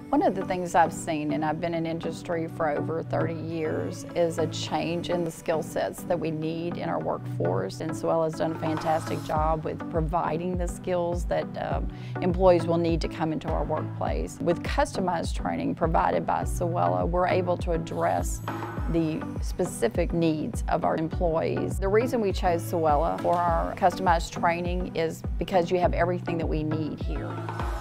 One of the things I've seen, and I've been in industry for over 30 years, is a change in the skill sets that we need in our workforce. And SOWELA has done a fantastic job with providing the skills that employees will need to come into our workplace. With customized training provided by SOWELA, we're able to address the specific needs of our employees. The reason we chose SOWELA for our customized training is because you have everything that we need here.